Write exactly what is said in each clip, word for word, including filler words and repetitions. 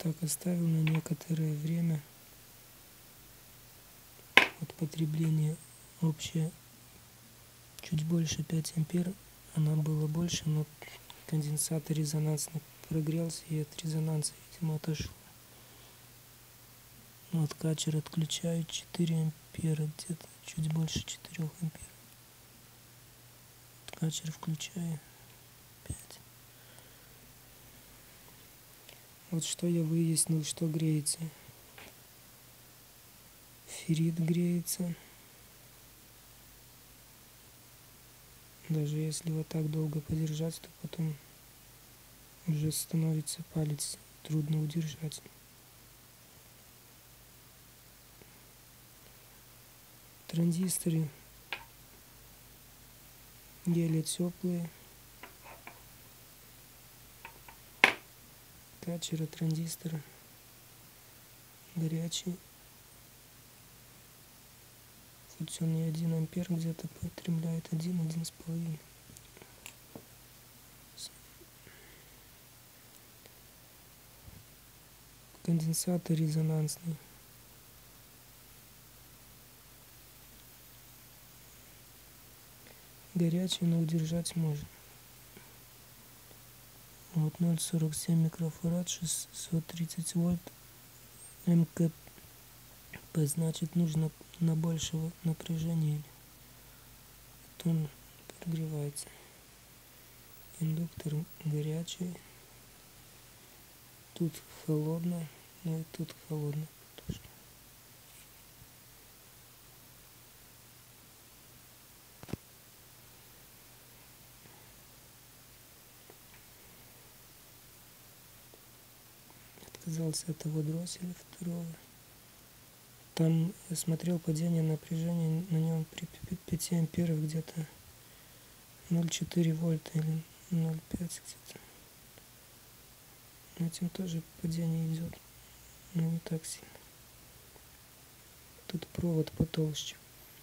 так оставил на некоторое время. Вот потребление общее чуть больше пять ампер. Она была больше, но конденсатор резонансный прогрелся и от резонанса, видимо, отошел. Вот качер отключаю, четыре ампера, где-то чуть больше четырёх ампер. Качер включаю, пять. Вот что я выяснил, что греется. Феррит греется. Даже если вот так долго подержать, то потом уже становится палец трудно удержать. Транзисторы еле теплые. Качера транзистора горячий. Хоть он не один ампер, где-то потребляет один, один с половиной. Конденсатор резонансный. Горячий, но удержать можно. Вот ноль целых сорок семь микрофарад, шестьсот тридцать вольт, МКП, значит нужно на большего напряжения. Вот он прогревается. Индуктор горячий. Тут холодно, но и тут холодно тоже. Отказался от того дросселя второго. Там я смотрел падение напряжения на нем при пяти амперах где-то ноль целых четыре вольта или ноль целых пять где-то. Этим тоже падение идет, но не так сильно. Тут провод потолще.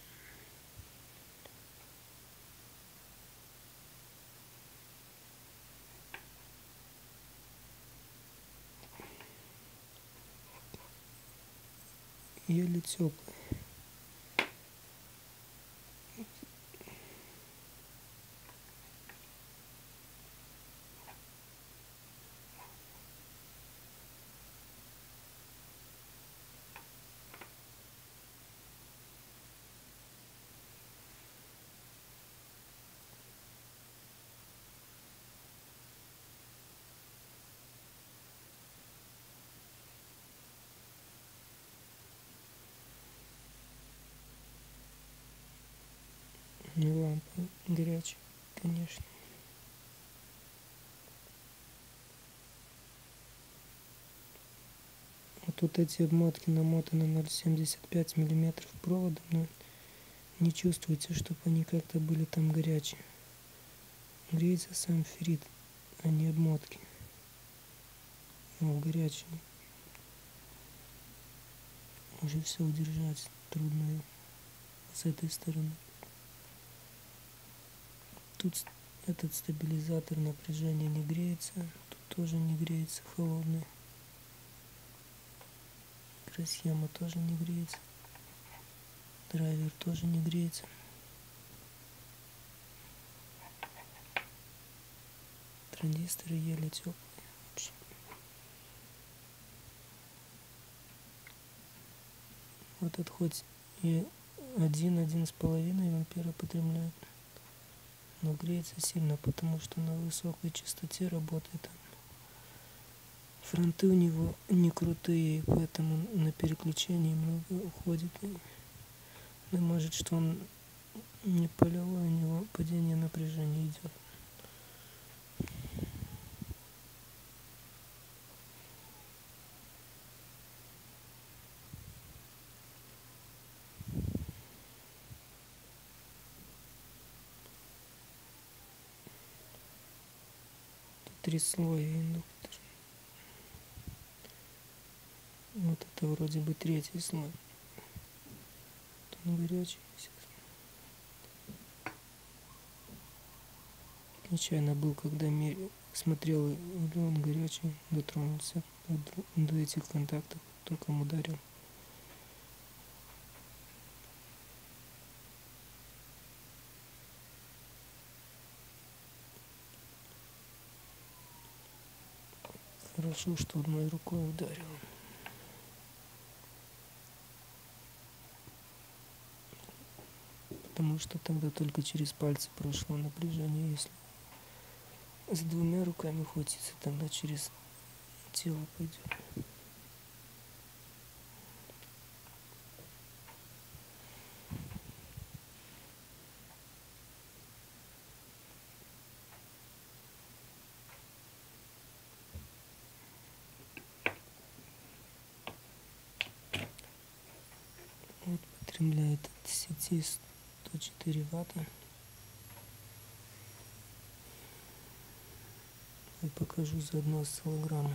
Еле теплый. И лампа горячая, конечно. Вот тут эти обмотки намотаны ноль целых семьдесят пять миллиметров проводом, но не чувствуется, чтобы они как-то были там горячие. Греется сам феррит, а не обмотки. О, горячий. Уже все удержать трудно с этой стороны. Тут этот стабилизатор напряжения не греется, тут тоже не греется, холодный. Микросхема тоже не греется. Драйвер тоже не греется. Транзисторы еле теплые. Вот этот хоть и один, один с половиной ампера потребляет, но греется сильно, потому что на высокой частоте работает. Фронты у него не крутые, поэтому на переключение много уходит. Ну, может, что он не полевой, у него падение напряжения идет. Три слоя индуктор. Вот это вроде бы третий слой. Он горячий. Нечаянно был, когда мерил, смотрел, он горячий, дотронулся. Вот до этих контактов током ударил. Хорошо, что одной рукой ударил. Потому что тогда только через пальцы прошло напряжение. Если с двумя руками хватиться, тогда через тело пойдет. Вот потребляет от сети сто четыре ватта. И покажу заодно осциллограммы.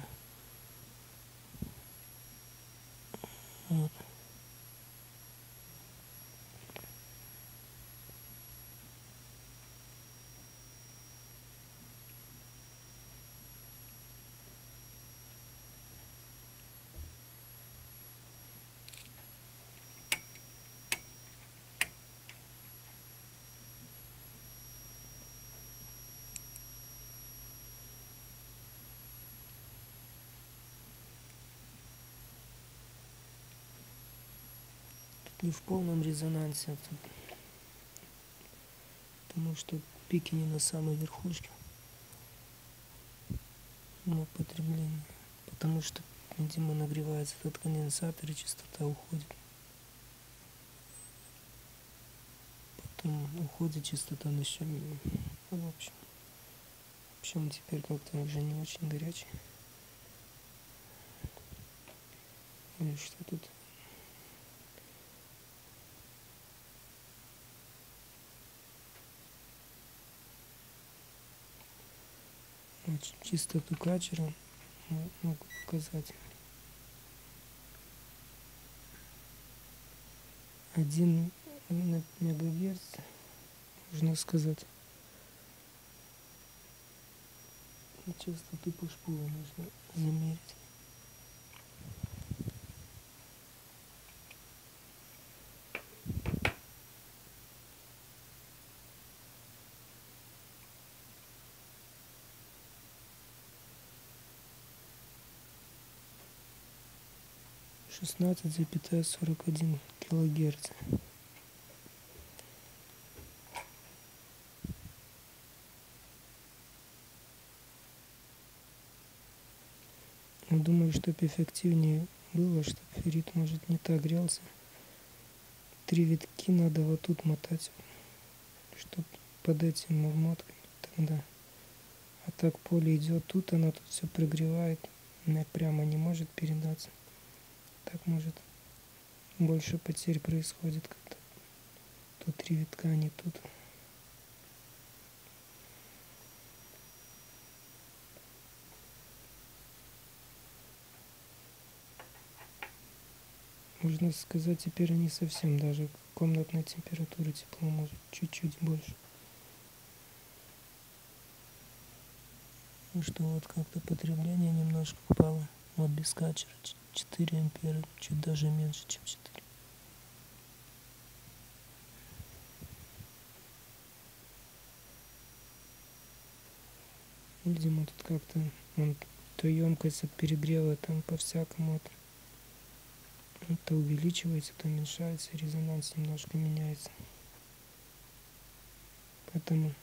Вот. Не в полном резонансе, потому что пики не на самой верхушке, но потребление, потому что, видимо, нагревается этот конденсатор и частота уходит. Потом уходит частота на еще, в общем, в общем теперь как-то уже не очень горячий. Или что тут? Чистоту качера могу показать. Один мегагерц, можно сказать. И частоту по шпулу нужно замерить. шестнадцать целых сорок один килогерц. Думаю, чтобы эффективнее было, чтобы феррит, может, не так грелся. Три витки надо вот тут мотать, чтобы под этим обмоткой тогда. А так поле идет тут, она тут все прогревает, она прямо не может передаться. Так может больше потерь происходит, когда тут три витка, а не тут. Можно сказать, теперь они совсем даже комнатной температуры тепло может чуть-чуть больше. И что вот как-то потребление немножко упало. Вот без качера четыре ампера, чуть даже меньше, чем четыре. Видимо, тут как-то он то емкость от перегрева там по-всякому это. То увеличивается, то уменьшается, резонанс немножко меняется. Поэтому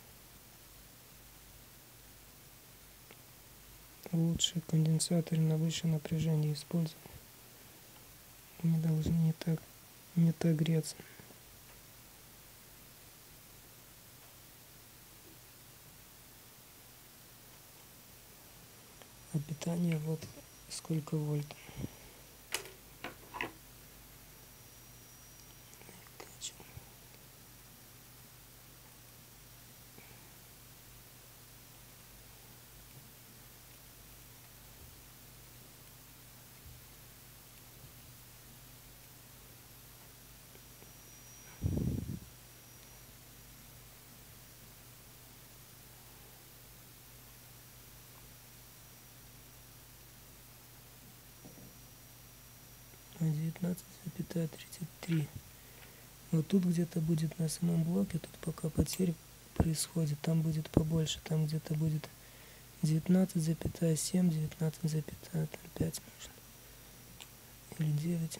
лучше конденсаторы на высшее напряжение использовать. Они должны не так, не так греться. А питание вот сколько вольт. девятнадцать тридцать три. Вот тут где-то будет на самом блоке, тут пока потерь происходит, там будет побольше, там где-то будет девятнадцать семь, девятнадцать пять можно. Или девять.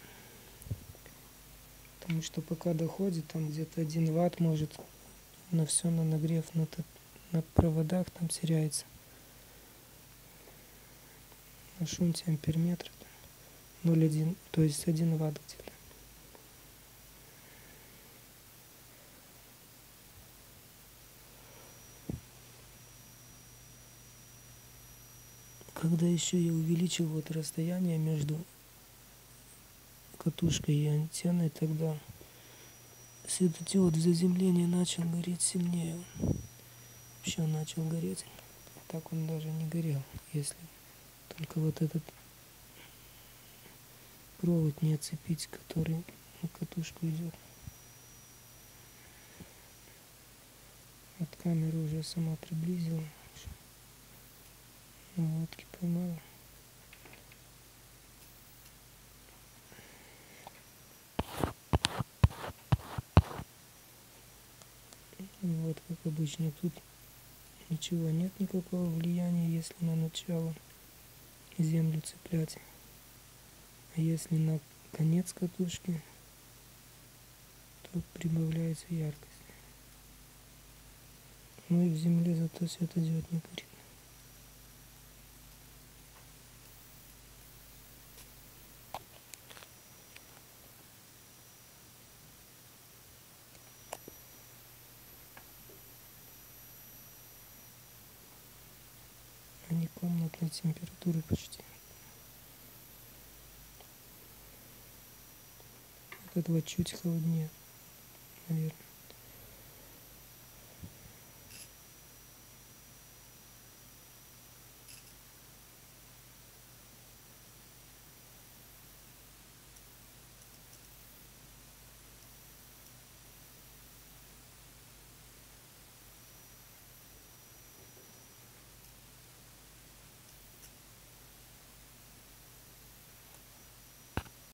Потому что пока доходит, там где-то один ватт может на все на нагрев на, на проводах там теряется. На шунте амперметр ноль целых один, то есть один ватт где-то. Когда еще я увеличил вот расстояние между катушкой и антенной, тогда светодиод в заземлении начал гореть сильнее. Вообще он начал гореть. Так он даже не горел, если только вот этот провод не отцепить, который на катушку идет. Вот камера уже сама приблизила. Наводки поймала. Вот как обычно, тут ничего нет, никакого влияния, если на начало землю цеплять. А если на конец катушки, то прибавляется яркость. Ну и в земле зато светодиод не горит. Они комнатной температуры почти. Этот вот чуть холоднее, наверное.